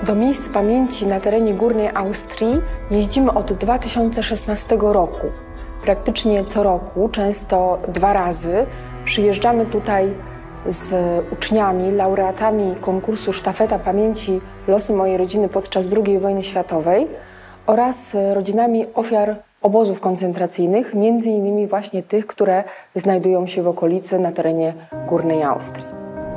Do miejsc pamięci na terenie Górnej Austrii jeździmy od 2016 roku. Praktycznie co roku, często 2 razy, przyjeżdżamy tutaj z uczniami, laureatami konkursu Sztafeta Pamięci Losy mojej rodziny podczas II wojny światowej oraz rodzinami ofiar obozów koncentracyjnych, między innymi właśnie tych, które znajdują się w okolicy na terenie Górnej Austrii.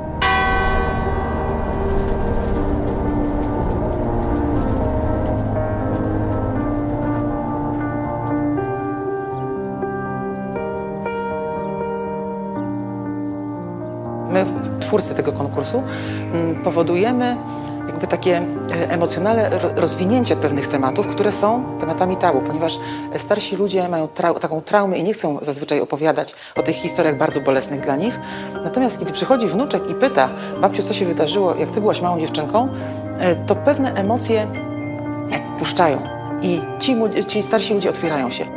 My, twórcy tego konkursu, powodujemy jakby takie emocjonalne rozwinięcie pewnych tematów, które są tematami tabu, ponieważ starsi ludzie mają taką traumę i nie chcą zazwyczaj opowiadać o tych historiach bardzo bolesnych dla nich. Natomiast kiedy przychodzi wnuczek i pyta: babciu, co się wydarzyło, jak ty byłaś małą dziewczynką, to pewne emocje puszczają i ci starsi ludzie otwierają się.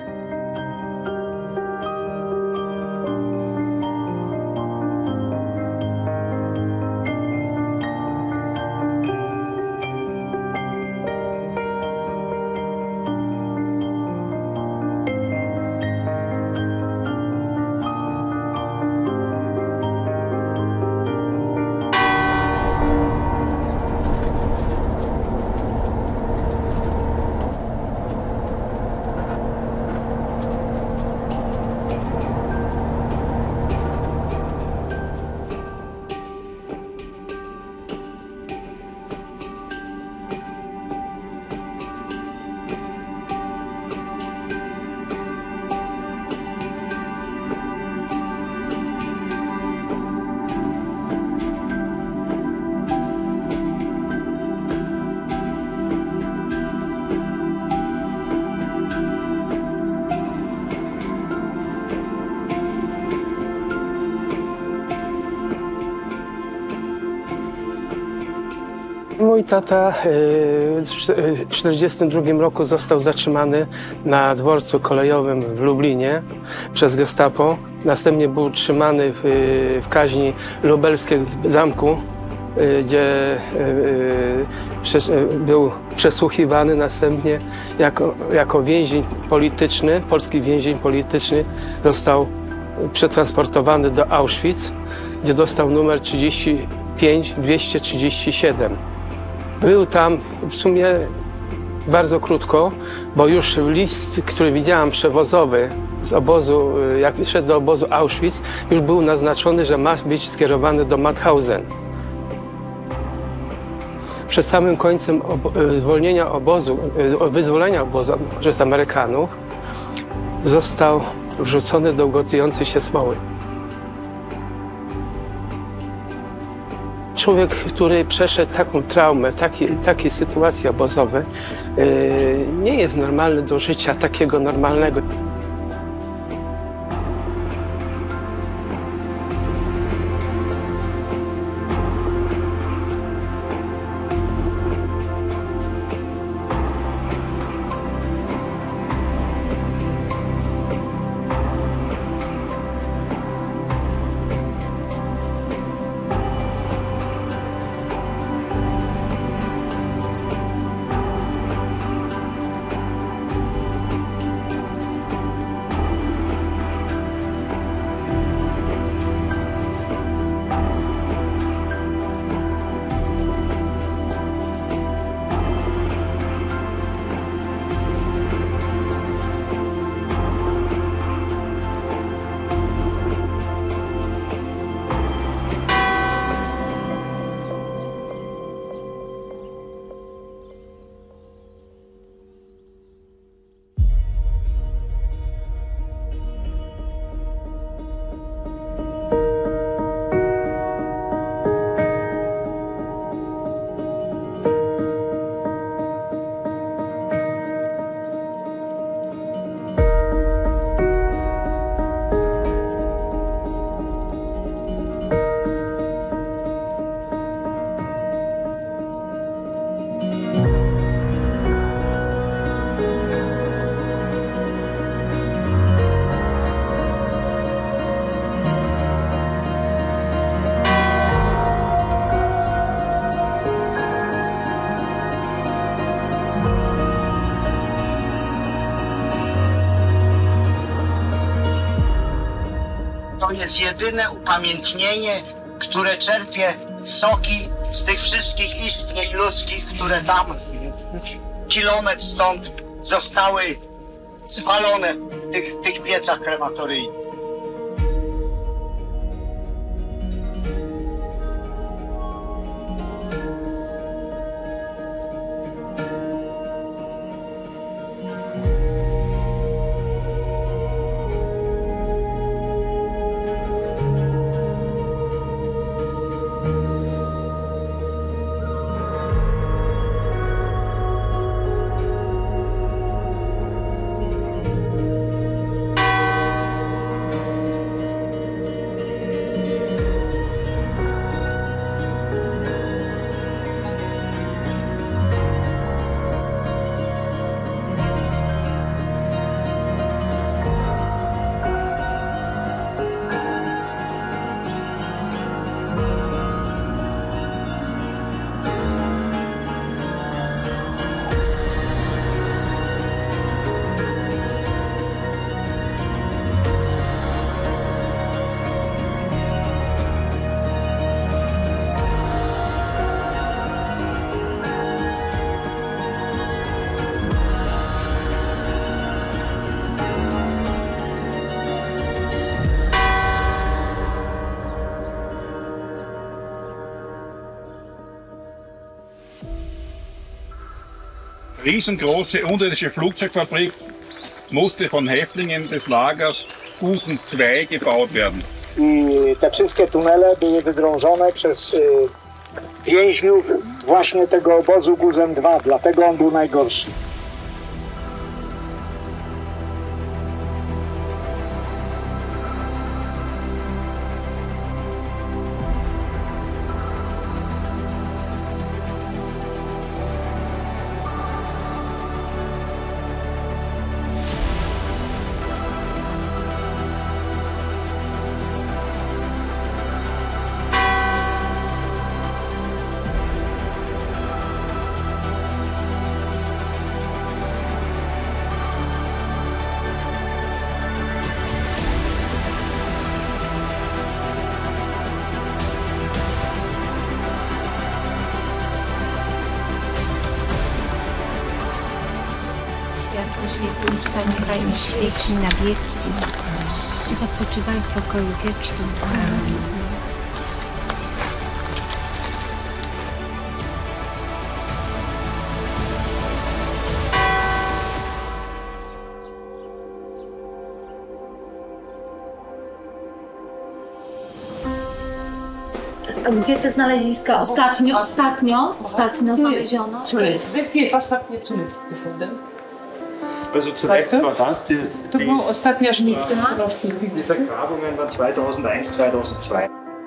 Mój tata w 1942 roku został zatrzymany na dworcu kolejowym w Lublinie przez Gestapo. Następnie był trzymany w kaźni lubelskiej w zamku, gdzie był przesłuchiwany. Następnie jako więzień polityczny, polski więzień polityczny, został przetransportowany do Auschwitz, gdzie dostał numer 35237. Był tam w sumie bardzo krótko, bo już list, który widziałam przewozowy z obozu, jak szedł do obozu Auschwitz, już był naznaczony, że ma być skierowany do Mauthausen. Przed samym końcem wyzwolenia obozu przez Amerykanów został wrzucony do gotującej się smoły. Człowiek, który przeszedł taką traumę, takie sytuacje obozowe, nie jest normalny do życia takiego normalnego. jest jedyne upamiętnienie, które czerpie soki z tych wszystkich istnień ludzkich, które tam kilometr stąd zostały spalone w tych piecach krematoryjnych. Riesengroße unterirdische Flugzeugfabrik musste von Häftlingen des Lagers Gusen II gebaut werden. I te wszystkie tunele były wydrążone przez więźniów właśnie tego obozu Gusen II, dlatego on był najgorszy. Światło świetlictwa niechaj im świeci na wieki. Niech odpoczywają w pokoju wiecznym. Amen. A gdzie te znaleziska ostatnio znaleziono? Wirklich ostatnio zuletzt gefunden. Also zuletzt war das To była ostatnia żnica. diese Grabungen waren 2001-2002.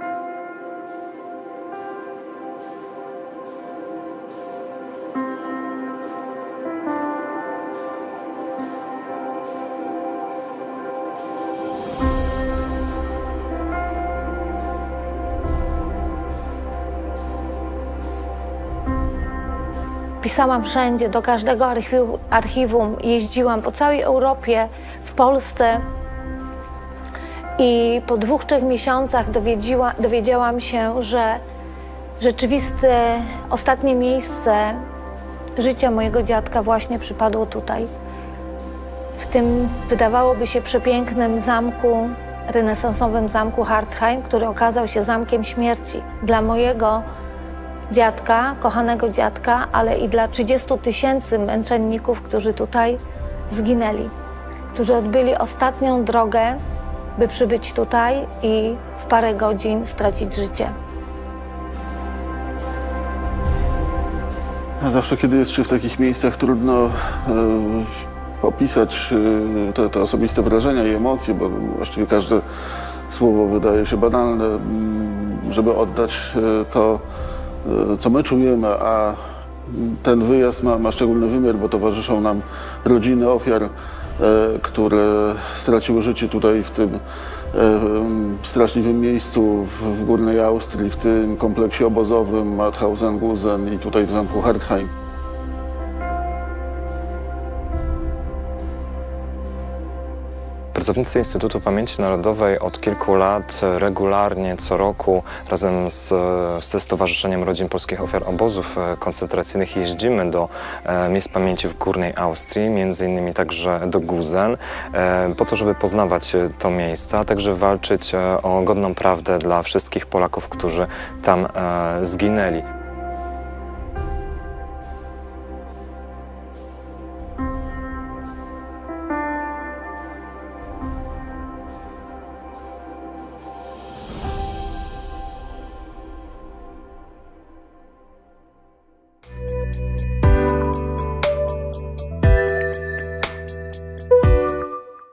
Pisałam wszędzie, do każdego archiwum, jeździłam po całej Europie, w Polsce i po 2-3 miesiącach dowiedziałam się, że rzeczywiste ostatnie miejsce życia mojego dziadka właśnie przypadło tutaj. W tym wydawałoby się przepięknym zamku, renesansowym zamku Hartheim, który okazał się zamkiem śmierci dla mojego dziadka, kochanego dziadka, ale i dla 30 000 męczenników, którzy tutaj zginęli, którzy odbyli ostatnią drogę, by przybyć tutaj i w parę godzin stracić życie. Zawsze, kiedy jest się w takich miejscach, trudno opisać te osobiste wrażenia i emocje, bo właściwie każde słowo wydaje się banalne, żeby oddać to, co my czujemy, a ten wyjazd ma szczególny wymiar, bo towarzyszą nam rodziny ofiar, które straciły życie tutaj w tym straszliwym miejscu w Górnej Austrii, w tym kompleksie obozowym Mauthausen-Gusen i tutaj w zamku Hartheim. Pracownicy Instytutu Pamięci Narodowej od kilku lat regularnie, co roku razem ze Stowarzyszeniem Rodzin Polskich Ofiar Obozów Koncentracyjnych jeździmy do miejsc pamięci w Górnej Austrii, między innymi także do Gusen, po to, żeby poznawać to miejsce, a także walczyć o godną prawdę dla wszystkich Polaków, którzy tam zginęli.